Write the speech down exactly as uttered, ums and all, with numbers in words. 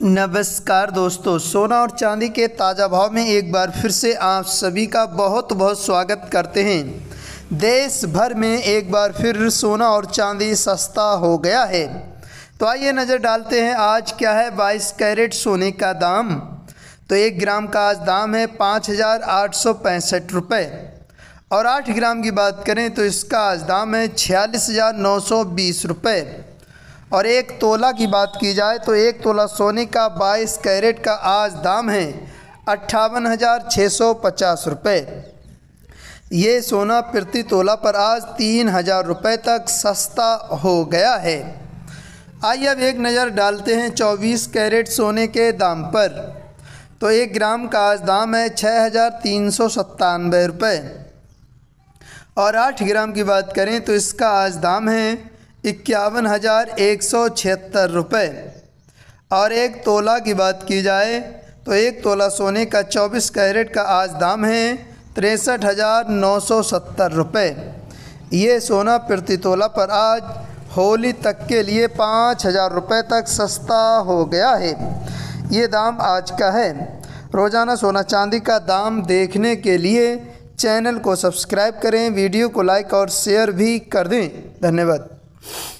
नमस्कार दोस्तों, सोना और चांदी के ताज़ा भाव में एक बार फिर से आप सभी का बहुत बहुत स्वागत करते हैं। देश भर में एक बार फिर सोना और चांदी सस्ता हो गया है। तो आइए नज़र डालते हैं आज क्या है बाईस कैरेट सोने का दाम। तो एक ग्राम का आज दाम है पाँच हज़ार आठ सौ पैंसठ रुपये और आठ ग्राम की बात करें तो इसका आज दाम है छियालीस हज़ार नौ सौ बीस रुपये। और एक तोला की बात की जाए तो एक तोला सोने का बाईस कैरेट का आज दाम है अट्ठावन हज़ार छः सौ पचास रुपये। ये सोना प्रति तोला पर आज तीन हज़ार रुपये तक सस्ता हो गया है। आइए अब एक नज़र डालते हैं चौबीस कैरेट सोने के दाम पर। तो एक ग्राम का आज दाम है छः हज़ार तीन सौ सत्तानवे रुपये और आठ ग्राम की बात करें तो इसका आज दाम है इक्यावन हज़ार एक सौ छिहत्तर रुपये। और एक तोला की बात की जाए तो एक तोला सोने का चौबीस कैरेट का आज दाम है तिरसठ हज़ार नौ सौ सत्तर रुपये। ये सोना प्रति तोला पर आज होली तक के लिए पाँच हज़ार रुपये तक सस्ता हो गया है। ये दाम आज का है। रोज़ाना सोना चांदी का दाम देखने के लिए चैनल को सब्सक्राइब करें, वीडियो को लाइक और शेयर भी कर दें। धन्यवाद।